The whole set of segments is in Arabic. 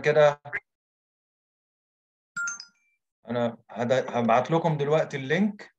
كده انا هبعت لكم دلوقتي اللينك.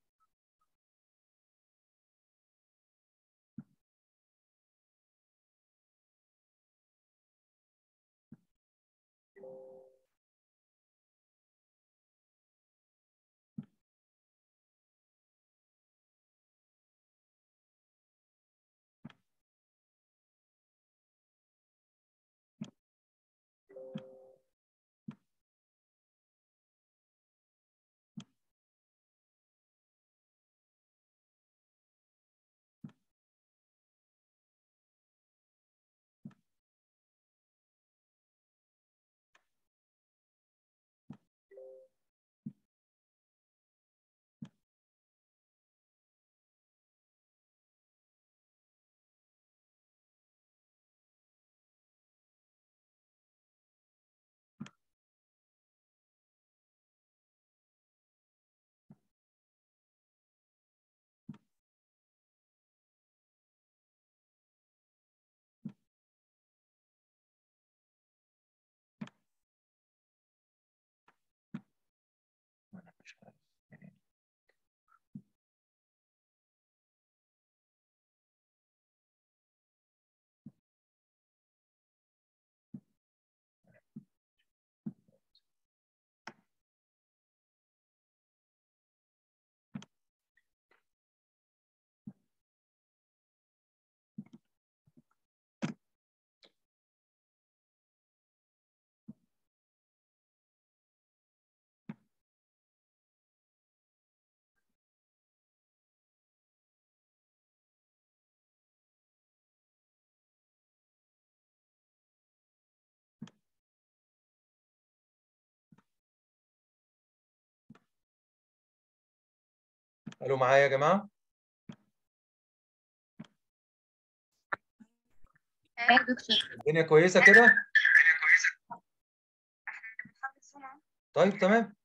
الو معايا يا جماعه؟ يا دكتور. الدنيا كويسه كده؟ طيب تمام.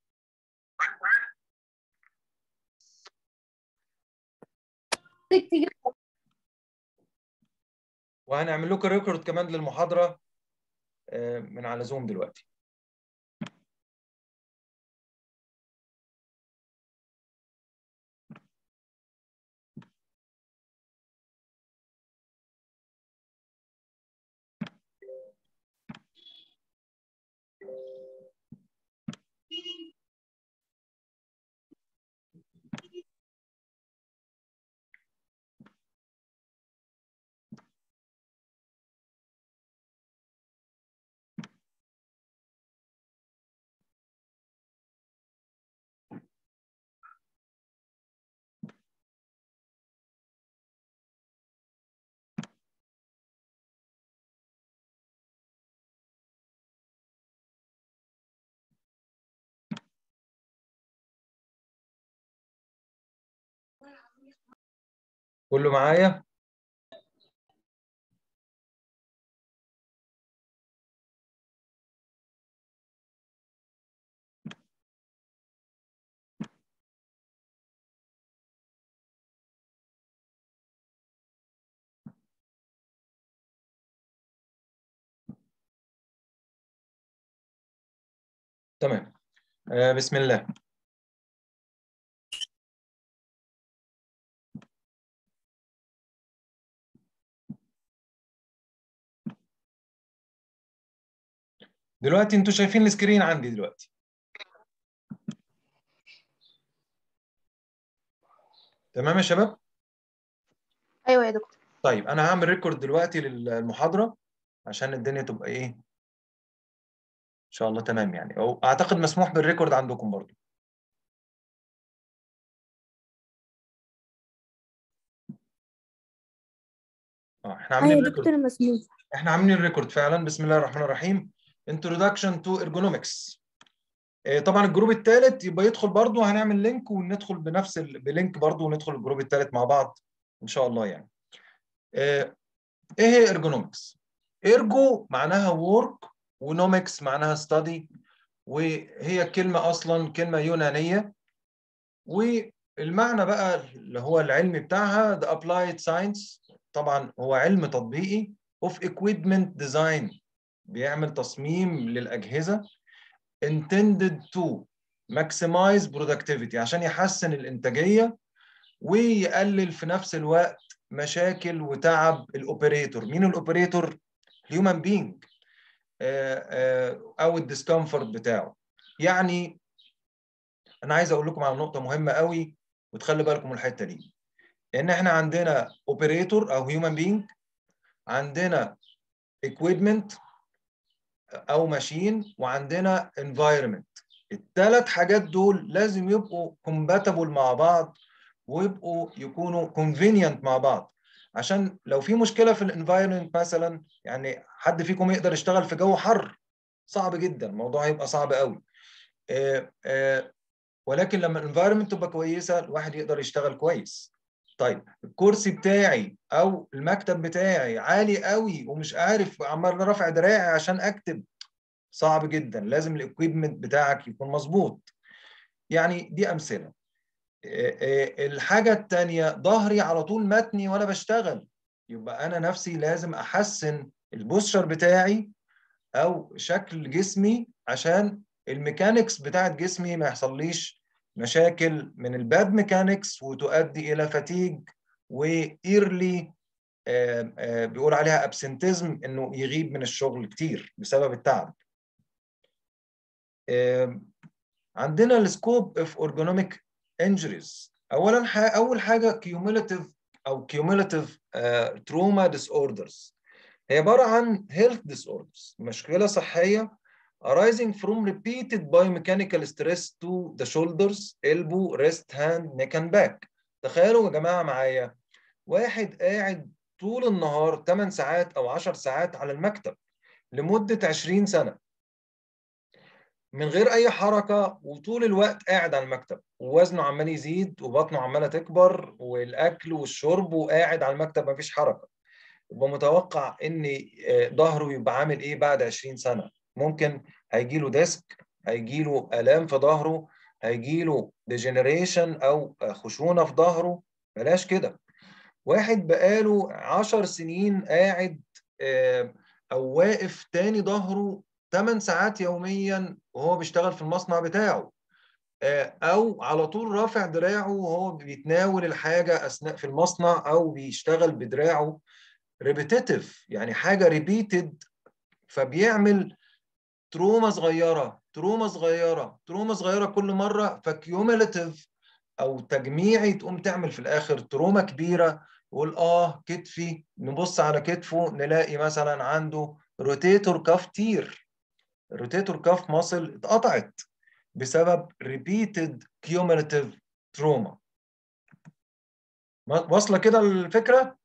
وهنعمل لكم ريكورد كمان للمحاضره من على زوم دلوقتي. كله معايا؟ تمام. بسم الله. دلوقتي انتوا شايفين السكرين عندي دلوقتي؟ تمام يا شباب؟ ايوه يا دكتور. طيب انا هعمل ريكورد دلوقتي للمحاضره عشان الدنيا تبقى ايه ان شاء الله تمام يعني، او اعتقد مسموح بالريكورد عندكم برضو. احنا عاملين ايوه يا ريكورد. دكتور مسموح. احنا عاملين ريكورد فعلا. بسم الله الرحمن الرحيم. Introduction to Ergonomics. طبعا الجروب الثالث يبقى يدخل برضو، هنعمل لينك وندخل بنفس بلينك برضو وندخل الجروب الثالث مع بعض ان شاء الله يعني. ايه هي Ergonomics؟ ايرجو معناها work ونومكس معناها study، وهي كلمة أصلا كلمة يونانية، والمعنى بقى اللي هو العلمي بتاعها the applied science، طبعا هو علم تطبيقي of equipment design بيعمل تصميم للأجهزة intended to maximize productivity عشان يحسن الإنتاجية ويقلل في نفس الوقت مشاكل وتعب الأوبريتور. مين الأوبريتور؟ human being أو الديسكمفورت بتاعه. يعني أنا عايز أقول لكم على نقطة مهمة قوي وتخلي بالكم من الحتة دي، إن إحنا عندنا أوبريتور أو human being، عندنا equipment او ماشين، وعندنا environment. الثلاث حاجات دول لازم يبقوا compatible مع بعض ويبقوا يكونوا convenient مع بعض، عشان لو في مشكله في الانفايرمنت مثلا، يعني حد فيكم يقدر يشتغل في جو حر؟ صعب جدا، الموضوع هيبقى صعب قوي. ولكن لما الانفايرمنت تبقى كويسه الواحد يقدر يشتغل كويس. طيب الكرسي بتاعي او المكتب بتاعي عالي قوي ومش عارف، عمال رافع دراعي عشان اكتب، صعب جدا، لازم الاكويبمنت بتاعك يكون مظبوط. يعني دي امثله. الحاجه الثانيه، ظهري على طول متني وانا بشتغل، يبقى انا نفسي لازم احسن البوستشر بتاعي او شكل جسمي عشان الميكانيكس بتاعت جسمي ما يحصليش مشاكل من الباد ميكانيكس وتؤدي الى فتيج وايرلي، بيقول عليها ابسنتزم، انه يغيب من الشغل كتير بسبب التعب. عندنا السكوب اوف اورجونوميك انجريز. اول حاجه كيوميلاتيف او كيوميلاتيف تروما ديس اوردرز، هي عباره عن هيلث ديس اوردرز، مشكله صحيه arising from repeated biomechanical stress to the shoulders, elbow, wrist, hand, neck and back. تخيلوا يا جماعه معايا، واحد قاعد طول النهار 8 ساعات او 10 ساعات على المكتب لمده 20 سنه من غير اي حركه، وطول الوقت قاعد على المكتب، ووزنه عمال يزيد وبطنه عماله تكبر والاكل والشرب وقاعد على المكتب مفيش حركه. يبقى متوقع ان ظهره يبقى عامل ايه بعد 20 سنه؟ ممكن هيجي له ديسك، هيجي له الام في ظهره، هيجي له ديجنريشن او خشونه في ظهره. بلاش كده. واحد بقاله 10 سنين قاعد او واقف تاني ظهره 8 ساعات يوميا وهو بيشتغل في المصنع بتاعه، او على طول رافع دراعه وهو بيتناول الحاجه اثناء في المصنع او بيشتغل بدراعه، ريبيتيتيف يعني حاجه ريبيتد، فبيعمل تروما صغيره تروما صغيره تروما صغيره كل مره، فكيوميلاتيف او تجميعي تقوم تعمل في الاخر تروما كبيره. يقول كتفي، نبص على كتفه نلاقي مثلا عنده روتيتور كاف تير، الروتيتور كاف ماسل اتقطعت بسبب repeated cumulative trauma. واصله كده الفكره؟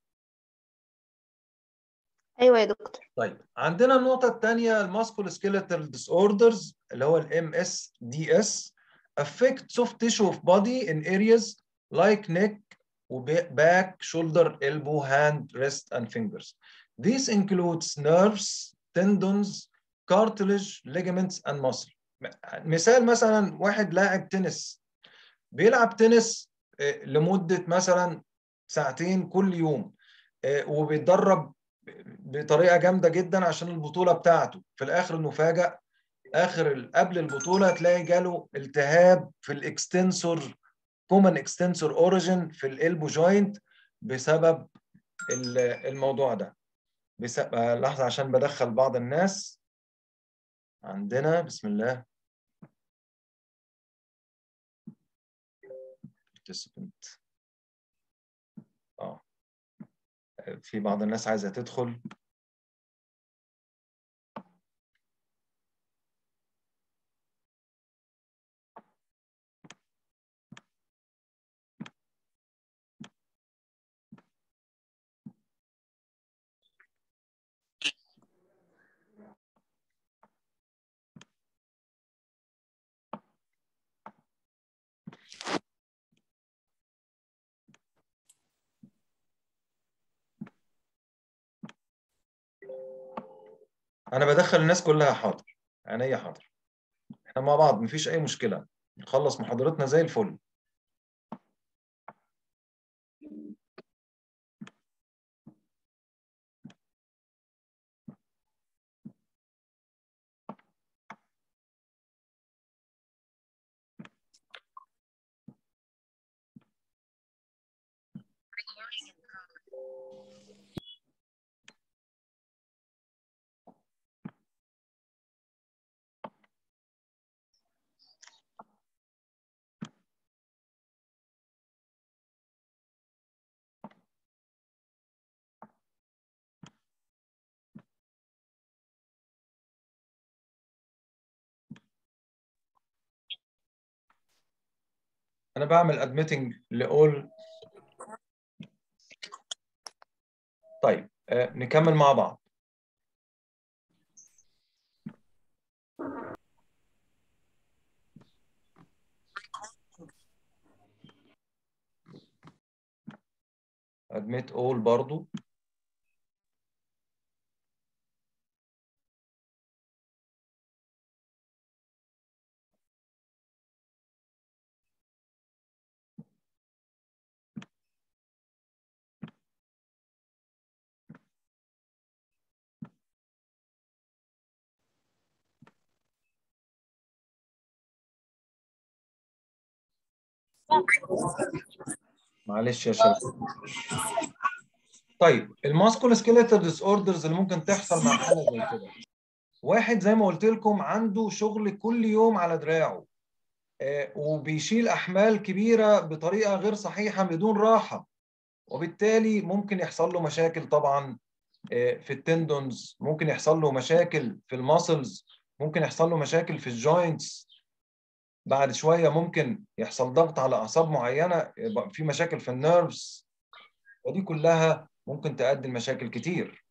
ايوه يا دكتور. طيب عندنا النقطه الثانيه، الماسكول سكيلتال ديس اوردرز اللي هو الام اس دي اس affect soft tissue of body in areas like neck, back, shoulder, elbow, hand, wrist and fingers. This includes nerves, tendons, cartilage, ligaments and muscle. مثال مثلا واحد لاعب تنس، بيلعب تنس لمدة مثلا ساعتين كل يوم، وبيتدرب بطريقة جامدة جدا عشان البطولة بتاعته، في الآخر نفاجأ قبل البطولة تلاقي جاله التهاب في الاكستنسور، كومن اكستنسور اوريجين في الالبو جوينت بسبب الموضوع ده. لحظة عشان بدخل بعض الناس عندنا. بسم الله. participant. في بعض الناس عايزة تدخل. أنا بدخل الناس كلها، حاضر، عينيا حاضر، احنا مع بعض مفيش أي مشكلة، نخلص محاضرتنا زي الفل. انا بعمل admitting لall. طيب نكمل مع بعض. admit all برضو. معلش يا شباب. طيب الماسكول سكيلتال ديس اوردرز اللي ممكن تحصل مع حاله زي كده، واحد زي ما قلت لكم عنده شغل كل يوم على دراعه، وبيشيل احمال كبيره بطريقه غير صحيحه بدون راحه، وبالتالي ممكن يحصل له مشاكل طبعا في التندونز، ممكن يحصل له مشاكل في الماسلز، ممكن يحصل له مشاكل في الجوينتس. بعد شويه ممكن يحصل ضغط على اعصاب معينه، يبقى في مشاكل في النيرفز، ودي كلها ممكن تؤدي لمشاكل كتير.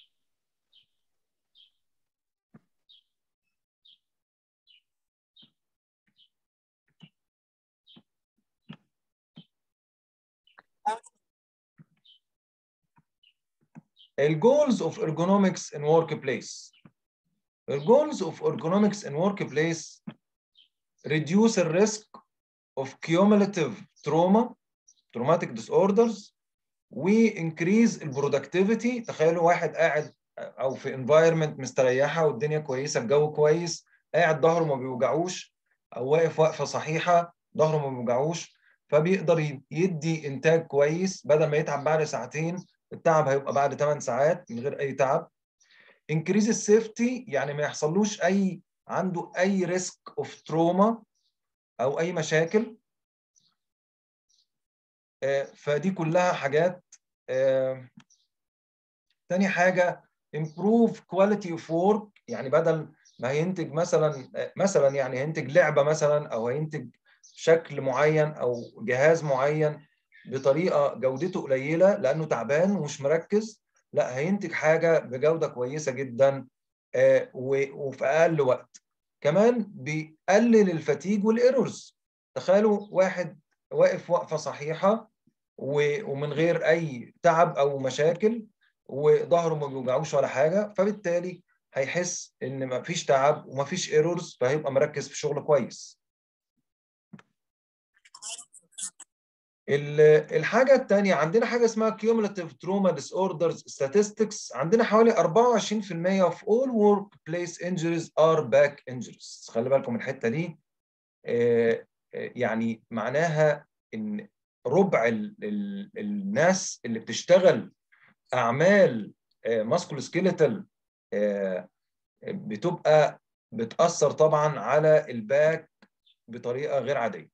الجولز اوف ergonomics in workplace. الجولز اوف ergonomics in workplace reduce the risk of cumulative trauma, traumatic disorders, وانكريز البرودكتيفيتي. تخيلوا واحد قاعد او في environment مستريحه والدنيا كويسه، الجو كويس، قاعد ظهره ما بيوجعوش، او واقف وقفه صحيحه ظهره ما بيوجعوش، فبيقدر يدي انتاج كويس. بدل ما يتعب بعد ساعتين، التعب هيبقى بعد 8 ساعات من غير اي تعب. انكريز السيفتي، يعني ما يحصلوش عنده اي ريسك اوف تروما او اي مشاكل. فدي كلها حاجات. تاني حاجة improve quality of work، يعني بدل ما هينتج مثلا يعني هينتج لعبة مثلا، أو هينتج شكل معين أو جهاز معين بطريقة جودته قليلة لأنه تعبان ومش مركز، لا هينتج حاجة بجودة كويسة جدا وفي أقل وقت. كمان بيقلل الفتيج والإيرورز. تخيلوا واحد واقف وقفة صحيحة ومن غير أي تعب أو مشاكل، وظهره ما بيوجعوش ولا حاجه، فبالتالي هيحس ان ما فيش تعب وما فيش ايرورز، فهيبقى مركز في شغله كويس. الحاجه الثانيه، عندنا حاجه اسمها cumulative trauma disorders statistics. عندنا حوالي 24% of all workplace injuries are back injuries. خلي بالكم من الحته دي. يعني معناها ان ربع الناس اللي بتشتغل اعمال ماسكول سكيلتال بتبقى بتأثر طبعا على الباك بطريقة غير عادية.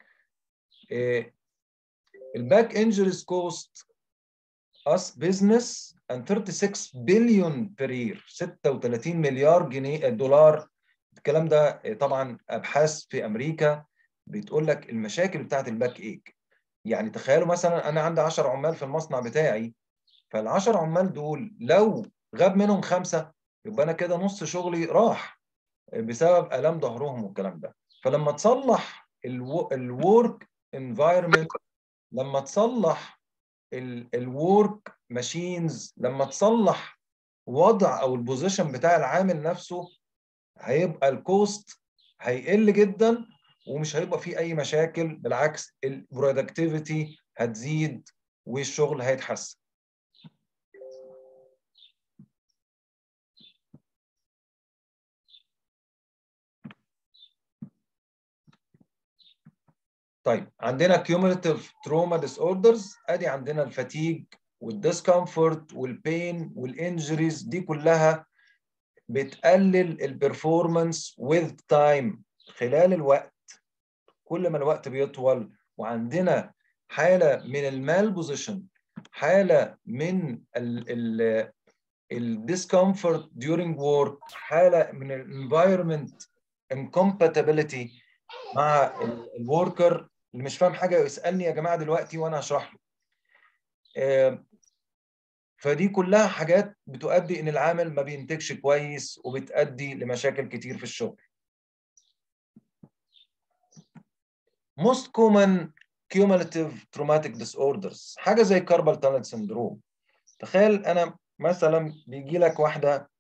الباك انجريز كوست us business and 36 billion per year. 36 مليار جنيه دولار. الكلام ده طبعا ابحاث في امريكا بتقول لك المشاكل بتاعت الباك ايك. يعني تخيلوا مثلا انا عندي 10 عمال في المصنع بتاعي، فال10 عمال دول لو غاب منهم 5، يبقى انا كده نص شغلي راح بسبب الام ظهرهم والكلام ده. فلما تصلح الورك انفايرمنت، لما تصلح الورك ماشينز، لما تصلح وضع او البوزيشن بتاع العامل نفسه، هيبقى الكوست هيقل جدا، ومش هيبقى فيه اي مشاكل. بالعكس البرودكتيفيتي هتزيد والشغل هيتحسن. طيب عندنا cumulative trauma disorders. ادي عندنا الفاتيج والديسكomfort والبين والانجريز، دي كلها بتقلل البرفورمانس with time خلال الوقت. كل ما الوقت بيطول وعندنا حاله من المال بوزيشن، حاله من الديسكomfort during work، حاله من الانفايرمنت incompatibility مع الوركر، اللي مش فاهم حاجه يسالني يا جماعه دلوقتي وانا هشرح له. فدي كلها حاجات بتؤدي ان العامل ما بينتجش كويس وبتؤدي لمشاكل كتير في الشغل. most common cumulative traumatic disorders حاجه زي carpal tunnel syndrome. تخيل انا مثلا بيجي لك واحده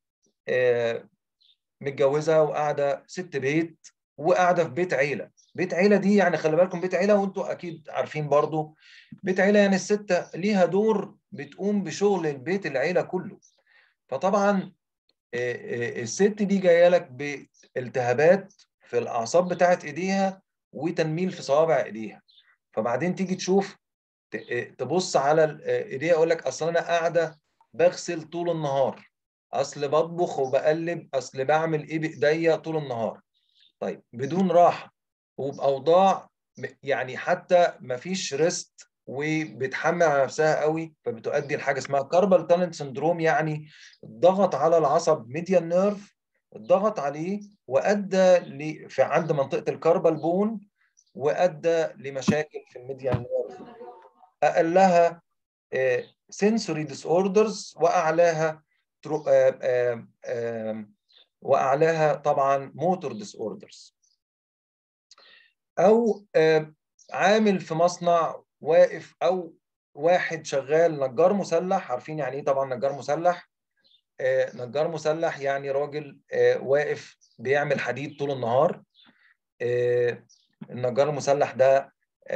متجوزه وقاعده ست بيت وقاعده في بيت عيله. بيت عيله دي يعني خلي بالكم بيت عيله، وانتوا اكيد عارفين برضو بيت عيله يعني الست ليها دور بتقوم بشغل البيت العيله كله. فطبعا الست دي جايه لك بالتهابات في الاعصاب بتاعت ايديها وتنميل في صوابع ايديها. فبعدين تيجي تشوف تبص على ايديها يقول لك اصل انا قاعده بغسل طول النهار، اصل بطبخ وبقلب، اصل بعمل ايه بايديا طول النهار. طيب بدون راحه وباوضاع يعني حتى ما فيش ريست وبتحمل على نفسها قوي، فبتؤدي لحاجه اسمها كاربال تانل سندروم. يعني الضغط على العصب ميديان نيرف، الضغط عليه وادى في عند منطقه الكاربال بون وادى لمشاكل في الميديان نيرف. اقلها sensory disorders واعلاها واعلاها طبعا motor disorders. او عامل في مصنع واقف، او واحد شغال نجار مسلح. عارفين يعني ايه طبعا نجار مسلح؟ نجار مسلح يعني راجل واقف بيعمل حديد طول النهار. النجار المسلح ده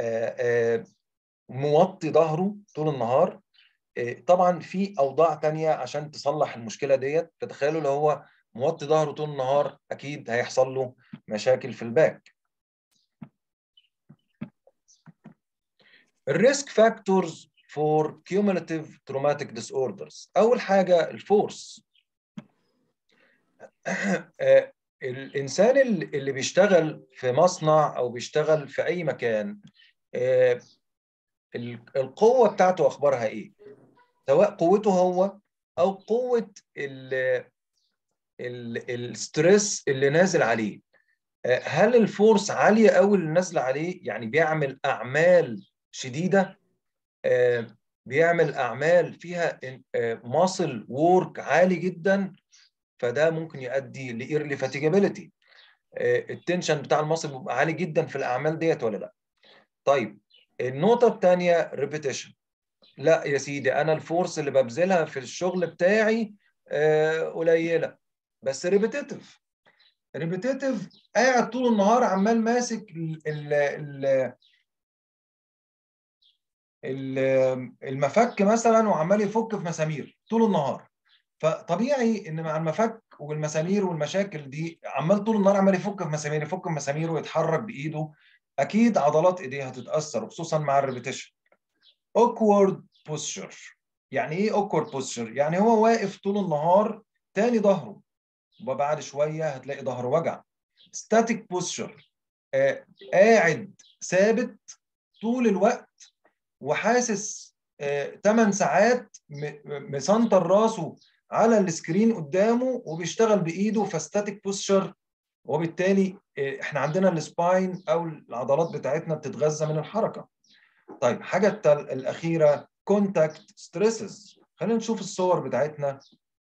موطي ظهره طول النهار. طبعا في اوضاع تانية عشان تصلح المشكله ديت. فتخيلوا لو هو موطي ظهره طول النهار اكيد هيحصل له مشاكل في الباك. الريسك فاكتورز فور كيومولاتيف تروماتيك ديس اوردرز. اول حاجه الفورس. الانسان اللي بيشتغل في مصنع او بيشتغل في اي مكان، القوه بتاعته اخبارها ايه؟ سواء قوته هو او قوه الستريس اللي نازل عليه. هل الفورس عاليه قوي اللي نازله عليه، يعني بيعمل اعمال شديده، بيعمل اعمال فيها ماسل وورك عالي جدا، فده ممكن يؤدي لايرلي فاتيجابيلتي. التنشن بتاع الماسل بيبقى عالي جدا في الاعمال ديت ولا لا؟ طيب النقطه الثانيه ريبيتيشن. لا يا سيدي انا الفورس اللي ببذلها في الشغل بتاعي قليله بس ريبيتيتيف. ريبيتيتيف قاعد طول النهار عمال ماسك المفك مثلا وعمال يفك في مسامير طول النهار. فطبيعي ان مع المفك والمسامير والمشاكل دي عمال طول النهار عمال يفك في مسامير يفك في مسامير ويتحرك بايده، اكيد عضلات ايديه هتتاثر خصوصا مع الريبيتيشن. awkward posture. يعني ايه awkward posture؟ يعني هو واقف طول النهار تاني ظهره وبعد شويه هتلاقي ظهره وجع. static posture قاعد ثابت طول الوقت وحاسس 8 ساعات مسنطر راسه على السكرين قدامه وبيشتغل بايده. فستاتيك بوستشر، وبالتالي احنا عندنا السباين او العضلات بتاعتنا بتتغذى من الحركه. طيب حاجه الاخيره كونتاكت ستريسز. خلينا نشوف الصور بتاعتنا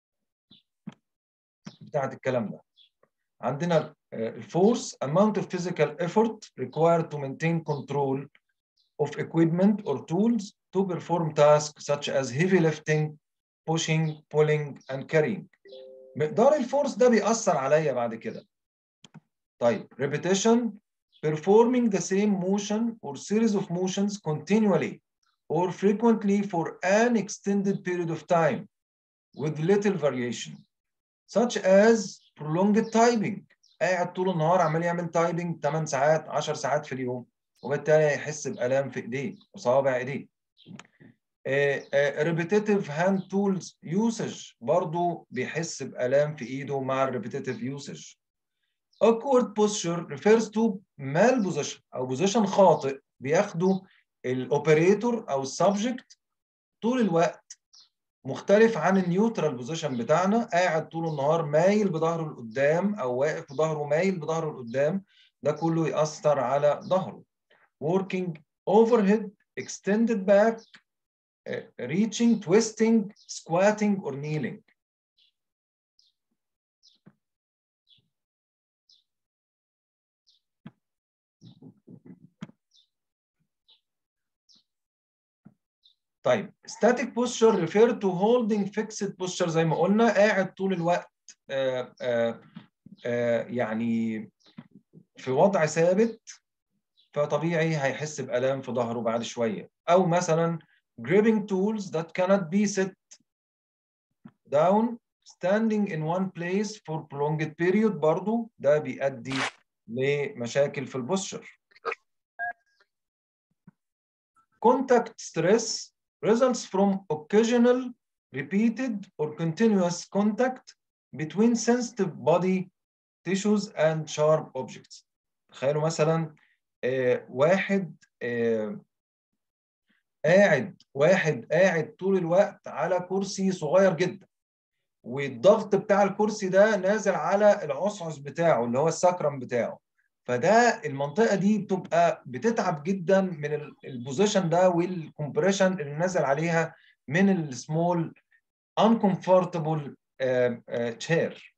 بتاعت الكلام ده. عندنا الفورس amount of physical effort required to maintain control of equipment or tools to perform tasks such as heavy lifting, pushing, pulling and carrying. مقدار الفورس ده بيأثر عليا بعد كده. طيب repetition performing the same motion or series of motions continually or frequently for an extended period of time with little variation such as prolonged typing. قاعد طول النهار عمال يعمل تايبنج 8 ساعات 10 ساعات في اليوم وبالتالي هيحس بآلام في ايديه وصوابع ايديه. repetitive hand tools usage برضو بيحس بآلام في ايده مع repetitive usage. awkward posture refers to malposition او بوزيشن خاطئ بياخده الاوبريتور او السبجكت طول الوقت، مختلف عن النيوترال بوزيشن بتاعنا. قاعد طول النهار مايل بظهره لقدام او واقف بظهره مايل بظهره لقدام، ده كله يأثر على ظهره. working overhead, extended back, reaching, twisting, squatting or kneeling. طيب static posture refer to holding fixed posture زي ما قلنا، قاعد طول الوقت يعني في وضع ثابت، فطبيعي هيحس بآلام في ظهره بعد شوية. أو مثلا gripping tools that cannot be set down standing in one place for prolonged period، برضو ده بيؤدي لمشاكل في البوستشر. Contact stress results from occasional, repeated or continuous contact between sensitive body tissues and sharp objects. تخيلوا مثلا واحد قاعد طول الوقت على كرسي صغير جدا، والضغط بتاع الكرسي ده نازل على العصعص بتاعه اللي هو السكرم بتاعه، فده المنطقه دي بتبقى بتتعب جدا من البوزيشن ده والكمبريشن اللي نازل عليها من السمول uncomfortable chair.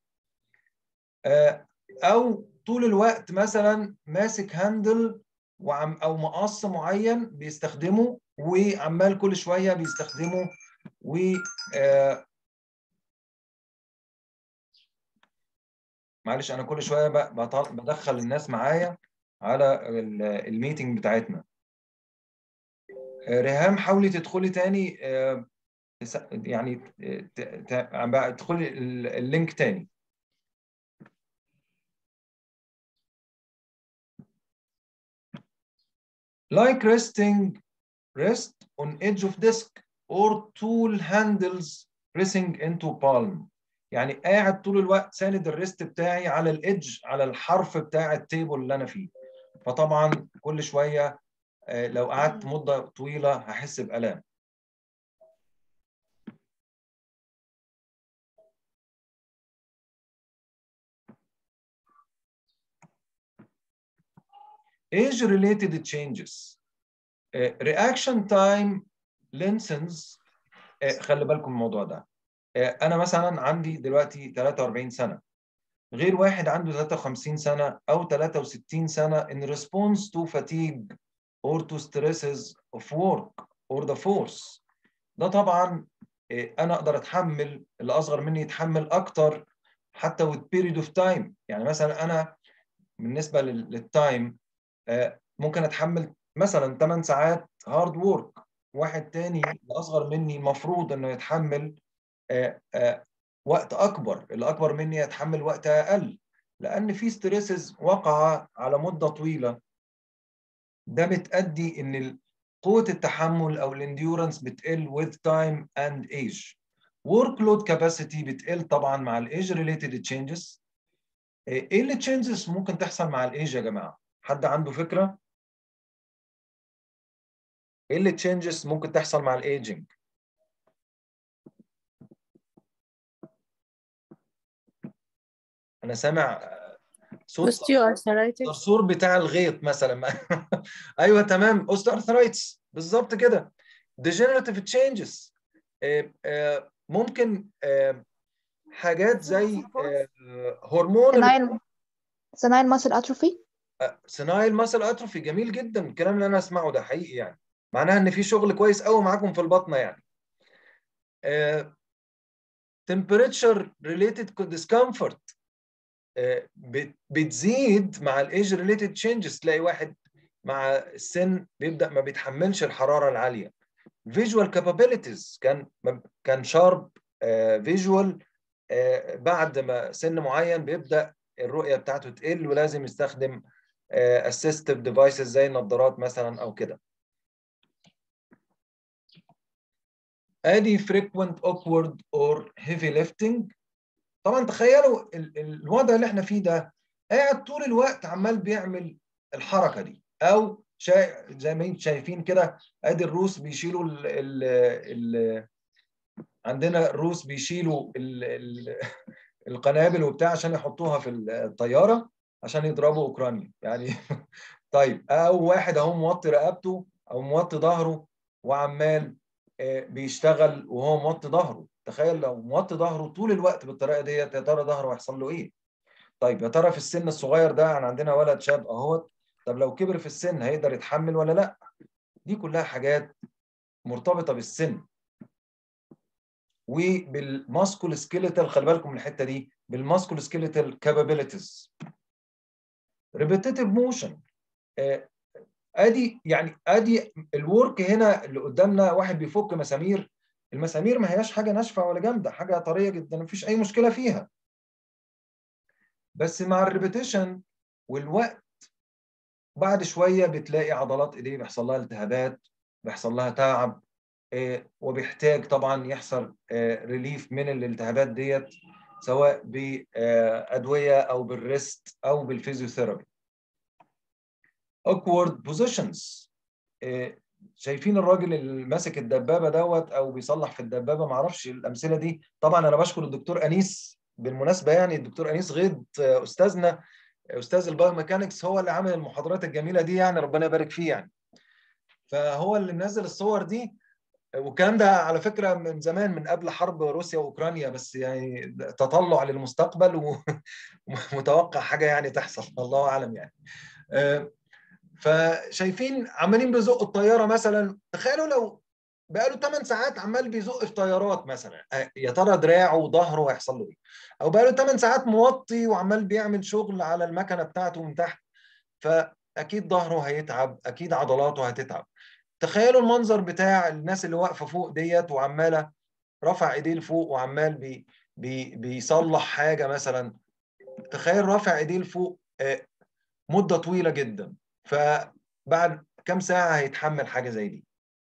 او طول الوقت مثلا ماسك هاندل او مقص معين بيستخدمه وعمال كل شويه بيستخدمه، و معلش انا كل شويه بدخل الناس معايا على الميتنج بتاعتنا. ريهام حاولي تدخلي تاني، يعني تدخلي اللينك تاني. Like rest on edge of desk or tool handles pressing into palm. يعني قاعد طول الوقت ساند الريست بتاعي على الإدج، على الحرف بتاع التيبل اللي أنا فيه، فطبعا كل شوية لو قعدت مدة طويلة هحس بآلام. Age-related changes. Reaction time lengthens. خلي بالكم الموضوع ده. أنا مثلا عندي دلوقتي 43 سنة، غير واحد عنده 53 سنة أو 63 سنة in response to fatigue or to stresses of work or the force. ده طبعا أنا أقدر أتحمل، اللي أصغر مني يتحمل أكتر حتى with period of time. يعني مثلا أنا بالنسبة للتايم ممكن أتحمل مثلا 8 ساعات هارد وورك، واحد تاني أصغر مني المفروض إنه يتحمل وقت أكبر، اللي أكبر مني يتحمل وقت أقل، لأن في ستريسز واقعة على مدة طويلة. ده بتأدي إن قوة التحمل أو الانديورنس بتقل with time and age. workload capacity بتقل طبعا مع الايج related changes. إيه اللي changes ممكن تحصل مع الايج يا جماعة؟ حد عنده فكرة؟ إيه اللي changes ممكن تحصل مع الايجنج؟ أنا سامع صوت الصرصور بتاع الغيط مثلا. ايوه تمام، اوستيوارثرايتس بالظبط كده. degenerative changes ممكن حاجات زي هرمون senile muscle atrophy. senile muscle atrophy. جميل جدا الكلام اللي انا اسمعه ده حقيقي، يعني معناها ان في شغل كويس قوي معاكم في البطنه يعني. temperature related discomfort بتزيد مع الايج ريليتد تشينجز. تلاقي واحد مع السن بيبدا ما بيتحملش الحراره العاليه. فيجوال كابابيلتيز كان شارب فيجوال، بعد ما سن معين بيبدا الرؤيه بتاعته تقل ولازم يستخدم اسيستيف ديفايسز زي النظارات مثلا او كده. ادي frequent awkward or heavy lifting. طبعا تخيلوا الوضع اللي احنا فيه ده، قاعد طول الوقت عمال بيعمل الحركه دي، او زي ما انتم شايفين كده، ادي الروس بيشيلوا عندنا الروس بيشيلوا القنابل وبتاع عشان يحطوها في الطياره عشان يضربوا اوكرانيا يعني. طيب او واحد اهو موطي رقبته او موطي ظهره وعمال بيشتغل وهو موطي ظهره. تخيل لو موطي ظهره طول الوقت بالطريقه ديت، يا ترى ظهره هيحصل له ايه؟ طيب يا ترى في السن الصغير ده، يعني عندنا ولد شاب اهوت، طب لو كبر في السن هيقدر يتحمل ولا لا؟ دي كلها حاجات مرتبطه بالسن وبالماسكول سكيليتال. خلي بالكم من الحته دي، بالماسكول سكيليتال كابابيلتيز. ريبيتيتيف موشن، ادي الورك هنا اللي قدامنا. واحد بيفك مسامير، المسامير ما هياش حاجه ناشفه ولا جامده، حاجه طريه جدا مفيش اي مشكله فيها. بس مع الريبيتيشن والوقت بعد شويه بتلاقي عضلات ايديه بيحصل لها التهابات، بيحصل لها تعب، وبيحتاج طبعا يحصل ريليف من الالتهابات ديت، سواء بادويه او بالريست او بالفيزيوثيرابي. awkward positions، شايفين الراجل اللي ماسك الدبابه دوت او بيصلح في الدبابه، ما اعرفش الامثله دي. طبعا انا بشكر الدكتور انيس بالمناسبه، يعني الدكتور انيس غيط استاذنا، استاذ البايوميكانكس، هو اللي عامل المحاضرات الجميله دي، يعني ربنا يبارك فيه يعني. فهو اللي منزل الصور دي، والكلام ده على فكره من زمان، من قبل حرب روسيا واوكرانيا، بس يعني تطلع للمستقبل ومتوقع حاجه يعني تحصل، الله اعلم يعني. فشايفين عمالين بيزقوا الطياره مثلا، تخيلوا لو بقاله 8 ساعات عمال بيزق في طيارات مثلا، يا ترى دراعه وظهره هيحصل له ايه؟ او بقاله 8 ساعات موطي وعمال بيعمل شغل على المكنه بتاعته من تحت، فاكيد ظهره هيتعب، اكيد عضلاته هتتعب. تخيلوا المنظر بتاع الناس اللي واقفه فوق ديت وعماله رفع ايديه لفوق وعمال بيصلح حاجه مثلا. تخيل رافع ايديه لفوق مده طويله جدا، فبعد كم ساعه هيتحمل حاجه زي دي؟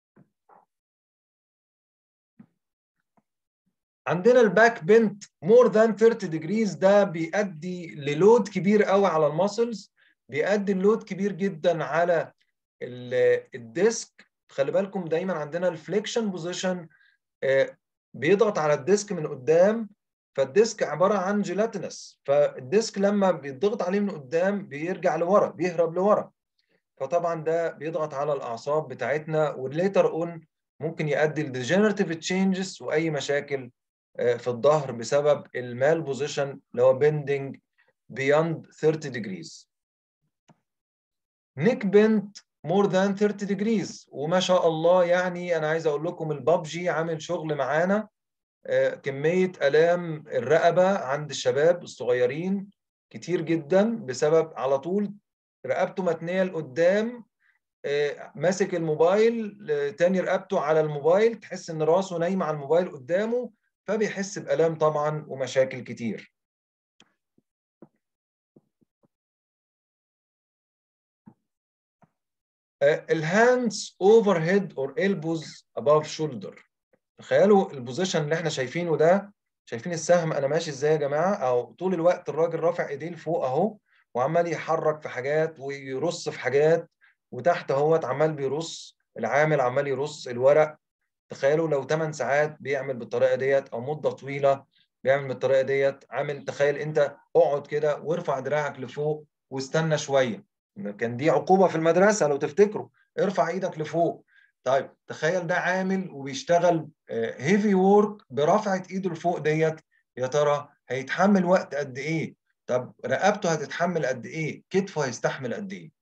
عندنا الباك بنت مور ذان 30 ديجريز، ده بيؤدي للود كبير قوي على الماسلز، بيؤدي لود كبير جدا على الديسك. خلي بالكم دايما عندنا الفليكشن بوزيشن بيضغط على الديسك من قدام، فالديسك عباره عن جيلاتينس، فالديسك لما بيضغط عليه من قدام بيرجع لورا، بيهرب لورا، فطبعا ده بيضغط على الاعصاب بتاعتنا، والليتر اون ممكن يؤدي لديجنراتيف تشينجز واي مشاكل في الظهر بسبب المال بوزيشن اللي هو بيندنج بيوند 30 degrees. نيك بنت مور ذان 30 degrees، وما شاء الله يعني انا عايز اقول لكم البابجي عامل شغل معانا، كميه الام الرقبه عند الشباب الصغيرين كتير جدا بسبب على طول رقبته متنيه لقدام، ماسك الموبايل، تاني رقبته على الموبايل، تحس ان راسه نايمه على الموبايل قدامه، فبيحس بآلام طبعا ومشاكل كتير. الهاندز اوفر هيد اور elbows above shoulder. تخيلوا البوزيشن اللي احنا شايفينه ده، شايفين السهم انا ماشي ازاي يا جماعه؟ او طول الوقت الراجل رافع ايديه لفوق اهو، وعمال يحرك في حاجات ويرص في حاجات، وتحت اهوت عمال بيرص، العامل عمال يرص الورق. تخيلوا لو 8 ساعات بيعمل بالطريقه ديت، او مده طويله بيعمل بالطريقه ديت. عامل تخيل انت اقعد كده وارفع دراعك لفوق واستنى شويه، كان دي عقوبه في المدرسه لو تفتكروا، ارفع ايدك لفوق. طيب تخيل ده عامل وبيشتغل هيفي وورك برفعه ايده لفوق ديت، يا ترى هيتحمل وقت قد ايه؟ طب رقبته هتتحمل قد ايه؟ كتفه هيستحمل قد ايه؟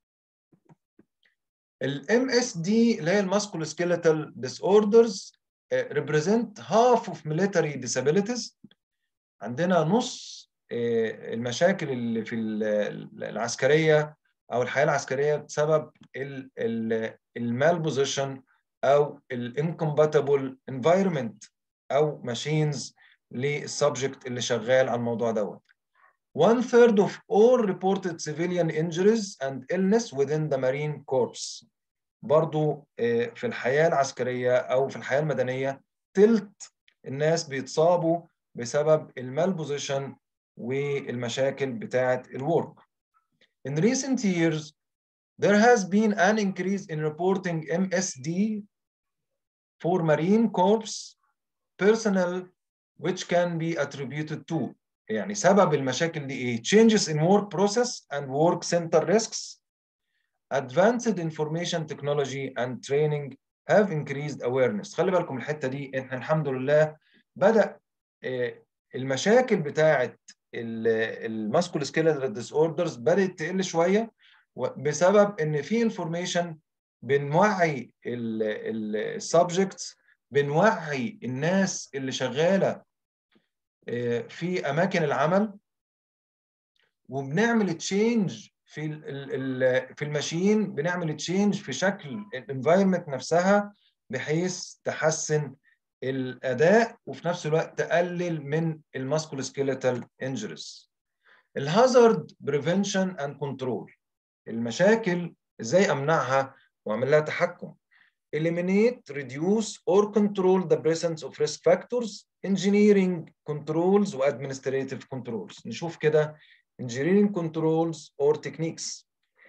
الام اس دي اللي هي الماسكولو سكيلتال ديس اوردرز represent half of military disabilities. عندنا نص المشاكل اللي في العسكريه او الحياه العسكريه بسبب المال بوزيشن او الانكومباتبل انفايرمنت او ماشينز للسبجكت اللي شغال على الموضوع دوت. 1/3 of all reported civilian injuries and illness within the Marine Corps. برضو في الحياة العسكرية أو في الحياة المدنية تلت الناس بيتصابوا بسبب المال بوزيشن والمشاكل بتاعة الورك. In recent years, there has been an increase in reporting MSD for Marine Corps personnel which can be attributed to. يعني سبب المشاكل دي ايه؟ Changes in work process and work center risks advanced information technology and training have increased awareness. خلي بالكم الحتة دي، احنا الحمد لله بدأ المشاكل بتاعة الماسكولوسكيلتال ديس اوردرز بدأت تقل شوية بسبب ان في انفورميشن، بنوعي السبجكتس، بنوعي الناس اللي شغالة في أماكن العمل، وبنعمل تشينج في الماشين، بنعمل تشينج في شكل الانفايرمنت نفسها بحيث تحسن الاداء وفي نفس الوقت تقلل من الماسكولوسكيلتال انجريز. الهازارد بريفنشن اند كنترول، المشاكل ازاي امنعها واعمل لها تحكم. eliminate, reduce or control the presence of risk factors, engineering controls و administrative controls. نشوف كده engineering controls or techniques.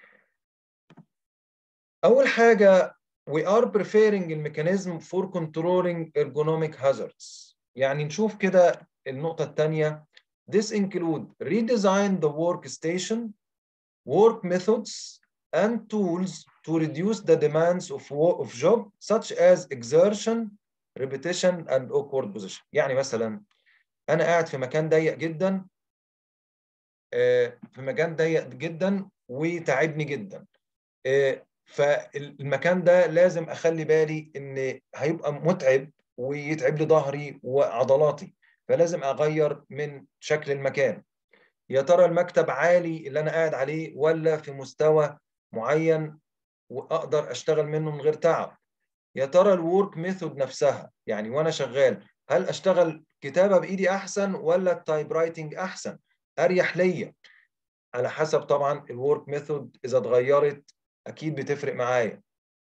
أول حاجة we are preparing الميكانيزم for controlling ergonomic hazards. يعني نشوف كده النقطة الثانية. This include redesign the workstation, work methods and tools to reduce the demands of job such as exertion, repetition and awkward position. يعني مثلا أنا قاعد في مكان ضيق جدا، وتعبني جدا، فالمكان ده لازم اخلي بالي ان هيبقى متعب ويتعب لي ظهري وعضلاتي، فلازم اغير من شكل المكان. يا ترى المكتب عالي اللي انا قاعد عليه ولا في مستوى معين واقدر اشتغل منه من غير تعب؟ يا ترى الورك ميثود نفسها، يعني وانا شغال هل اشتغل كتابة بايدي احسن ولا التايب رايتنج احسن اريح ليا؟ على حسب طبعا الورك ميثود اذا اتغيرت اكيد بتفرق معايا.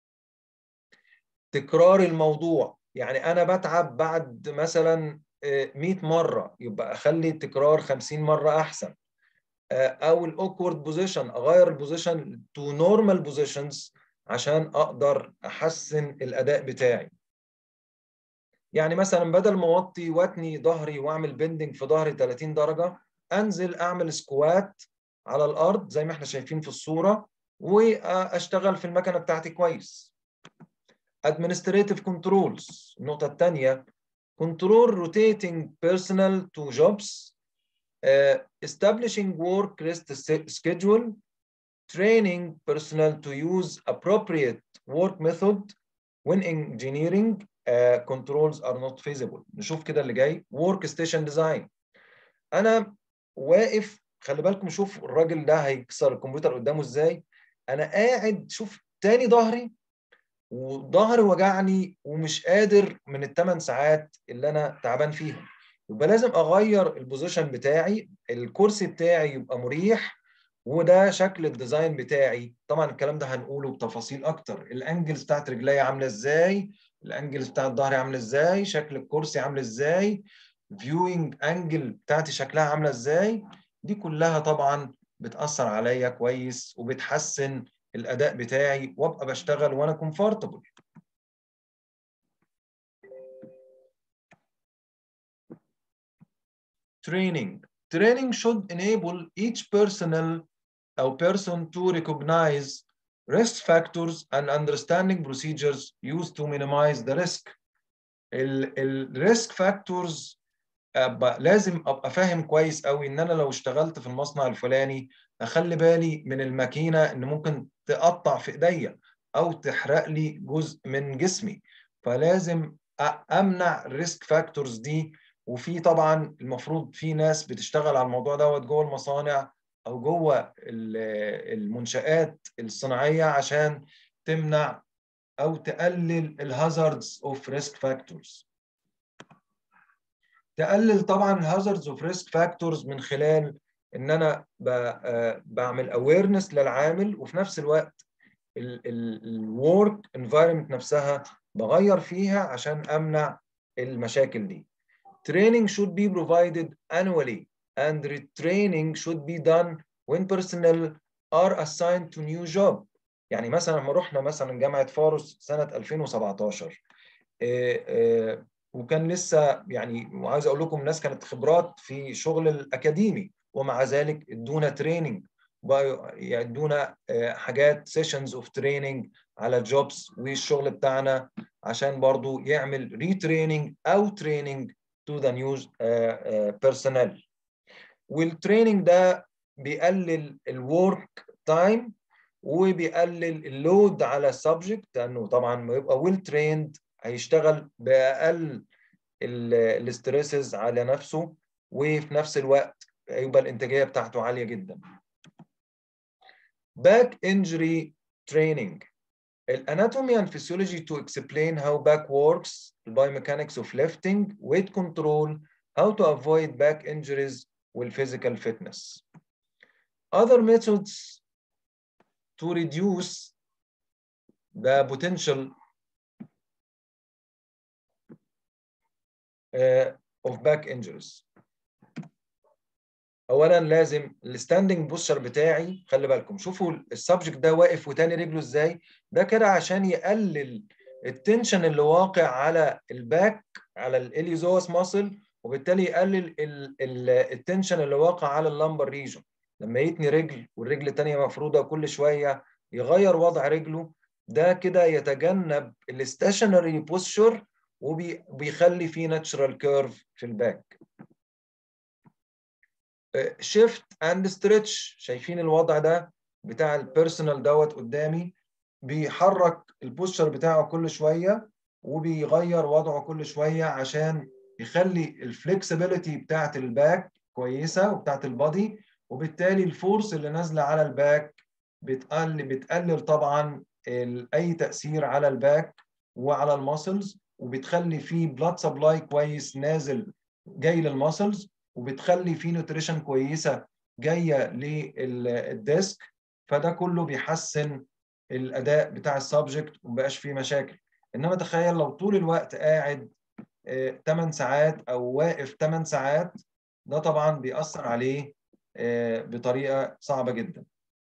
تكرار الموضوع، يعني انا بتعب بعد مثلا 100 مره، يبقى اخلي التكرار 50 مره احسن. او الاوكورد بوزيشن، اغير البوزيشن تو نورمال بوزيشنز عشان اقدر احسن الاداء بتاعي. يعني مثلا بدل ما اوطي واتني ظهري واعمل بندنج في ظهري 30 درجه، انزل اعمل سكوات على الارض زي ما احنا شايفين في الصوره، واشتغل في المكنه بتاعتي كويس. administrative controls، النقطه الثانيه control rotating personnel to jobs, establishing work rest schedule, training personnel to use appropriate work method when engineering controls are not feasible. نشوف كده اللي جاي work station design. انا واقف، خلي بالكم، شوف الراجل ده هيكسر الكمبيوتر قدامه ازاي. انا قاعد، شوف تاني ظهري، وظهري وجعني ومش قادر من ال8 ساعات اللي انا تعبان فيهم. يبقى لازم اغير البوزيشن بتاعي، الكرسي بتاعي يبقى مريح، وده شكل الديزاين بتاعي. طبعا الكلام ده هنقوله بتفاصيل اكتر. الانجلز بتاعت رجلي عامله ازاي، الانجلز بتاعت ظهري عامله ازاي، شكل الكرسي عامل ازاي، فيوينج انجل بتاعتي شكلها عامله ازاي. دي كلها طبعا بتاثر عليا كويس وبتحسن الاداء بتاعي وابقى بشتغل وانا كومفورتبل. Training should enable each person to recognize risk factors and understanding procedures used to minimize the risk. الريسك فاكتورز لازم ابقى فاهم كويس قوي ان انا لو اشتغلت في المصنع الفلاني اخلي بالي من الماكينه ان ممكن تقطع في ايديا او تحرق لي جزء من جسمي، فلازم امنع الريسك فاكتورز دي. وفي طبعا المفروض في ناس بتشتغل على الموضوع دوت جوه المصانع او جوه المنشآت الصناعيه عشان تمنع او تقلل الهازاردز اوف ريسك فاكتورز. تقلل طبعا الهازاردز اوف ريسك فاكتورز من خلال ان انا بعمل اويرنس للعامل، وفي نفس الوقت الورك انفايرمنت نفسها بغير فيها عشان امنع المشاكل دي. Training should be provided annually and retraining should be done when personnel are assigned to new job. يعني مثلا لما رحنا مثلا جامعة فاروس سنة 2017، وكان لسه يعني، وعايز اقول لكم الناس كانت خبرات في شغل الاكاديمي، ومع ذلك ادونا تريننج يدونا حاجات سيشنز اوف تريننج على الجوبس والشغل بتاعنا، عشان برضو يعمل ريتريننج او تريننج تو ذا نيو بيرسونال. والتريننج ده بيقلل الورك تايم وبيقلل اللود على السبجكت، لانه طبعا ما يبقى ويل تريند هيشتغل باقل الاستريسز على نفسه، وفي نفس الوقت يبقى الانتاجيه بتاعته عاليه جدا. Back injury training. Anatomy and physiology to explain how back works, biomechanics of lifting, weight control, how to avoid back injuries with physical fitness. Other methods to reduce the potential of back injuries. اولا لازم الستاندنج بوستشر بتاعي، خلي بالكم شوفوا السبجكت ده واقف وتاني رجله ازاي، ده كده عشان يقلل التنشن اللي واقع على الباك على الاليوزوس ماسل، وبالتالي يقلل التنشن اللي واقع على اللامبر ريجون. لما يتني رجل والرجل الثانيه مفروده كل شويه يغير وضع رجله، ده كده يتجنب الستاشنري بوستشر وبيخلي فيه ناتشرال كيرف في الباك. شيفت اند ستريتش، شايفين الوضع ده بتاع البيرسونال دوت قدامي، بيحرك البوستشر بتاعه كل شويه وبيغير وضعه كل شويه عشان يخلي الفلكسبيليتي بتاعت الباك كويسه وبتاعت البادي، وبالتالي الفورس اللي نازله على الباك بتقلل طبعا اي تاثير على الباك وعلى الماسلز، وبتخلي فيه بلاد سبلاي كويس نازل جاي للماسلز، وبتخلي فيه نوتريشن كويسه جايه للديسك. فده كله بيحسن الاداء بتاع السبجكت ومبقاش فيه مشاكل. انما تخيل لو طول الوقت قاعد 8 ساعات او واقف 8 ساعات، ده طبعا بيأثر عليه بطريقه صعبه جدا.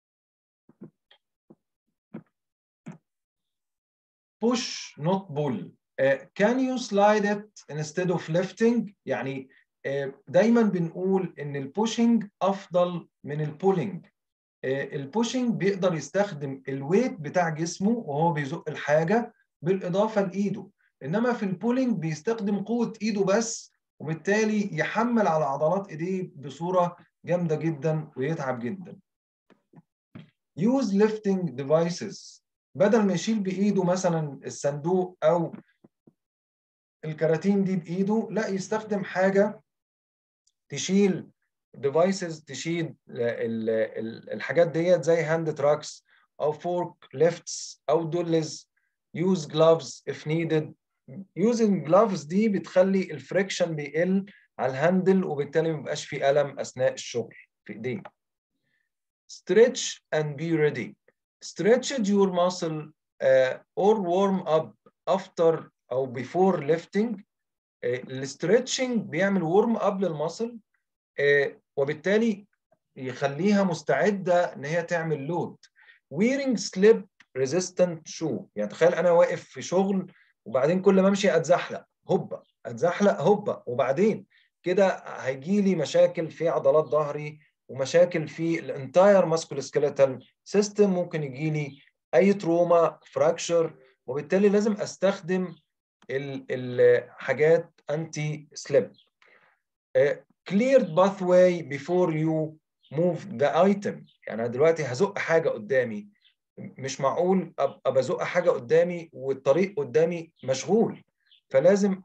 push not pull. Can you slide it instead of lifting؟ يعني دايما بنقول ان البوشنج افضل من البولينج. البوشنج بيقدر يستخدم الويت بتاع جسمه وهو بيزق الحاجه بالاضافه لايده، انما في البولينج بيستخدم قوه ايده بس، وبالتالي يحمل على عضلات ايديه بصوره جامده جدا ويتعب جدا. use lifting devices. بدل ما يشيل بايده مثلا الصندوق او الكراتين دي بايده، لا يستخدم حاجه تشيل devices تشيل الحاجات ديت زي هاند تراكس او فورك ليفتس او دولز. use gloves if needed. using gloves دي بتخلي الفريكشن بيقل على الهاندل، وبالتالي ما بيبقاش في ألم أثناء الشغل في ايديه. stretch and be ready. stretch your muscle or warm up after أو before lifting. الستريتشنج بيعمل ورم اب للمصل، وبالتالي يخليها مستعده ان هي تعمل لود. wearing slip resistant shoe. يعني تخيل انا واقف في شغل وبعدين كل ما امشي اتزحلق هوبا اتزحلق هوبا، وبعدين كده هيجي لي مشاكل في عضلات ظهري ومشاكل في الانتاير ماسكولوسكيليتال سيستم، ممكن يجي لي اي تروما فراكشر، وبالتالي لازم استخدم الحاجات انتي سليب. cleared pathway before you move the item. يعني انا دلوقتي هزق حاجه قدامي، مش معقول ابقى بزق حاجه قدامي والطريق قدامي مشغول، فلازم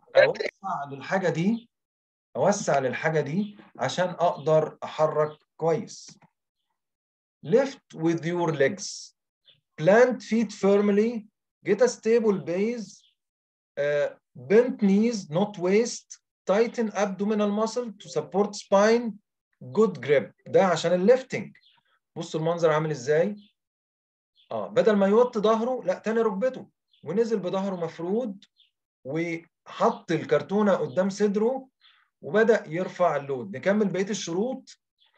اوسع للحاجه دي عشان اقدر احرك كويس. lift with your legs. plant feet firmly. get a stable base. bent knees not waist. tighten abdominal muscle to support spine. good grip. ده عشان الليفتنج. بصوا المنظر عامل ازاي. بدل ما يوطي ظهره لا تاني ركبته ونزل بظهره مفرود وحط الكرتونه قدام صدره وبدأ يرفع اللود. نكمل بقيه الشروط.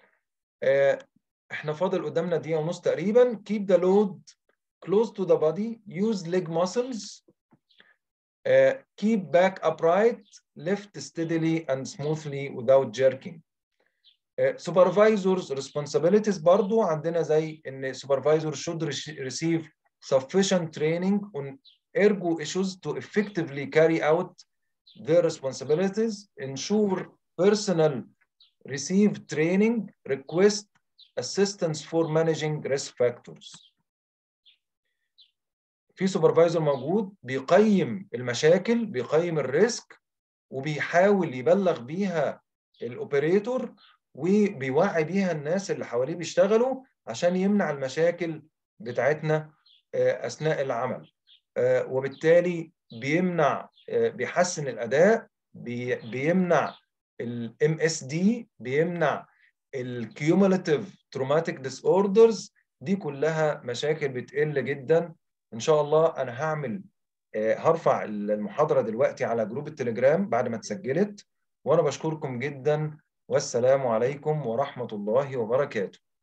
احنا فاضل قدامنا دقيقه ونص تقريبا. keep the load close to the body. use leg muscles. keep back upright. lift steadily and smoothly without jerking. supervisors responsibilities برضو عندنا زي ان supervisor should receive sufficient training on ergo issues to effectively carry out their responsibilities, ensure personnel receive training, request assistance for managing risk factors. في سوبرفايزر موجود بيقيم المشاكل، بيقيم الريسك، وبيحاول يبلغ بيها الاوبريتور، وبيوعي بيها الناس اللي حواليه بيشتغلوا عشان يمنع المشاكل بتاعتنا اثناء العمل. وبالتالي بيمنع، بيحسن الاداء، بيمنع الام اس دي، بيمنع الكيومولاتيف تروماتيك ديس اوردرز. دي كلها مشاكل بتقل جدا. ان شاء الله انا هرفع المحاضرة دلوقتي على جروب التليجرام بعد ما اتسجلت، وانا بشكركم جدا، والسلام عليكم ورحمة الله وبركاته.